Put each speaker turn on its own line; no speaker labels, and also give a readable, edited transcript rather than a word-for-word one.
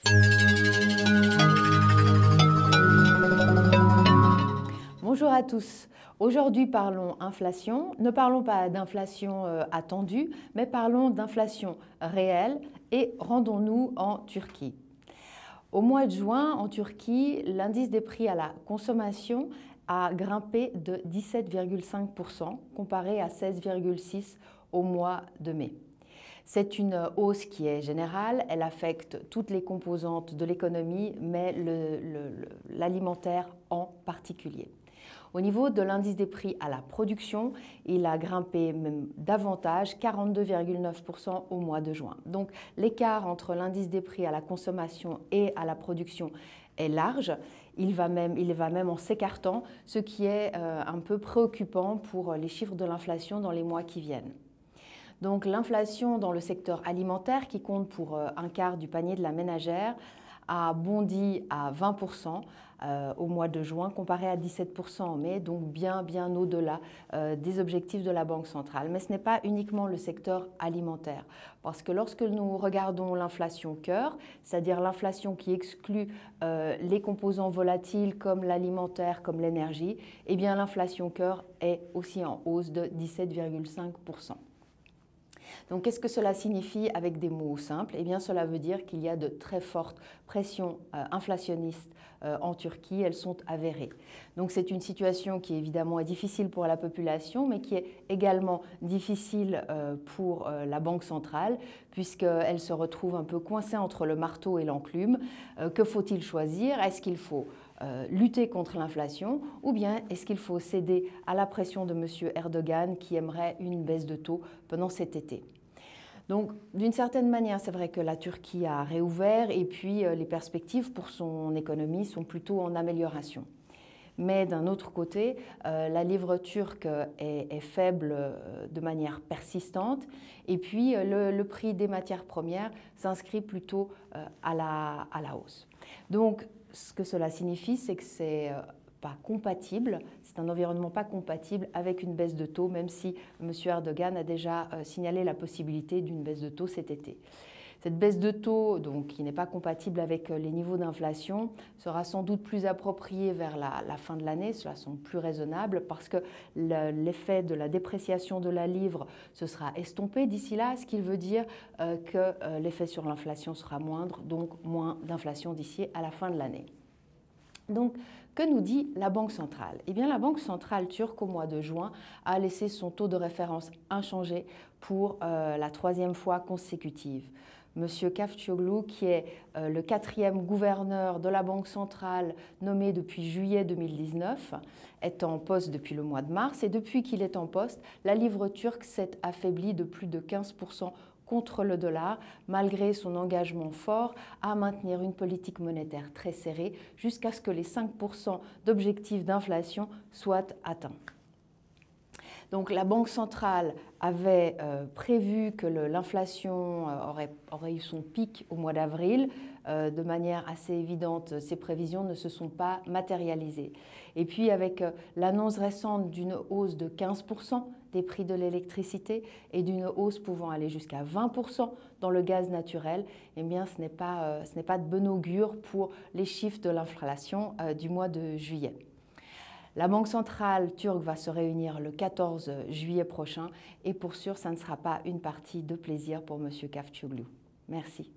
Bonjour à tous. Aujourd'hui, parlons inflation. Ne parlons pas d'inflation attendue, mais parlons d'inflation réelle et rendons-nous en Turquie. Au mois de juin, en Turquie, l'indice des prix à la consommation a grimpé de 17,5% comparé à 16,6% au mois de mai. C'est une hausse qui est générale, elle affecte toutes les composantes de l'économie, mais l'alimentaire en particulier. Au niveau de l'indice des prix à la production, il a grimpé même davantage, 42,9% au mois de juin. Donc l'écart entre l'indice des prix à la consommation et à la production est large. Il va même en s'écartant, ce qui est un peu préoccupant pour les chiffres de l'inflation dans les mois qui viennent. Donc l'inflation dans le secteur alimentaire, qui compte pour un quart du panier de la ménagère, a bondi à 20% au mois de juin, comparé à 17% en mai, donc bien au-delà des objectifs de la Banque centrale. Mais ce n'est pas uniquement le secteur alimentaire, parce que lorsque nous regardons l'inflation cœur, c'est-à-dire l'inflation qui exclut les composants volatiles comme l'alimentaire, comme l'énergie, eh bien l'inflation cœur est aussi en hausse de 17,5%. Donc, qu'est-ce que cela signifie avec des mots simples? Eh bien, cela veut dire qu'il y a de très fortes pressions inflationnistes en Turquie, elles sont avérées. Donc, c'est une situation qui évidemment est difficile pour la population, mais qui est également difficile pour la Banque centrale, puisqu'elle se retrouve un peu coincée entre le marteau et l'enclume. Que faut-il choisir? Est-ce qu'il faut lutter contre l'inflation ou bien est-ce qu'il faut céder à la pression de M. Erdogan qui aimerait une baisse de taux pendant cet été? Donc, d'une certaine manière, c'est vrai que la Turquie a réouvert et puis les perspectives pour son économie sont plutôt en amélioration. Mais d'un autre côté, la livre turque est faible de manière persistante et puis le prix des matières premières s'inscrit plutôt à la hausse. Donc, ce que cela signifie, c'est que c'est pas compatible, c'est un environnement pas compatible avec une baisse de taux, même si M. Erdogan a déjà signalé la possibilité d'une baisse de taux cet été. Cette baisse de taux, donc, qui n'est pas compatible avec les niveaux d'inflation, sera sans doute plus appropriée vers la fin de l'année, cela semble plus raisonnable parce que l'effet de la dépréciation de la livre se sera estompé d'ici là, ce qui veut dire que l'effet sur l'inflation sera moindre, donc moins d'inflation d'ici à la fin de l'année. Donc, que nous dit la Banque centrale? Eh bien, la Banque centrale turque, au mois de juin, a laissé son taux de référence inchangé pour la troisième fois consécutive. Monsieur Kavcioglu, qui est le 4e gouverneur de la Banque centrale nommé depuis juillet 2019, est en poste depuis le mois de mars et depuis qu'il est en poste, la livre turque s'est affaiblie de plus de 15% contre le dollar, malgré son engagement fort à maintenir une politique monétaire très serrée jusqu'à ce que les 5% d'objectifs d'inflation soient atteints. Donc la Banque centrale avait prévu que l'inflation aurait eu son pic au mois d'avril. De manière assez évidente, ces prévisions ne se sont pas matérialisées. Et puis avec l'annonce récente d'une hausse de 15% des prix de l'électricité et d'une hausse pouvant aller jusqu'à 20% dans le gaz naturel, eh bien ce n'est pas de bon augure pour les chiffres de l'inflation du mois de juillet. La Banque centrale turque va se réunir le 14 juillet prochain et pour sûr, ça ne sera pas une partie de plaisir pour M. Kavcioglu. Merci.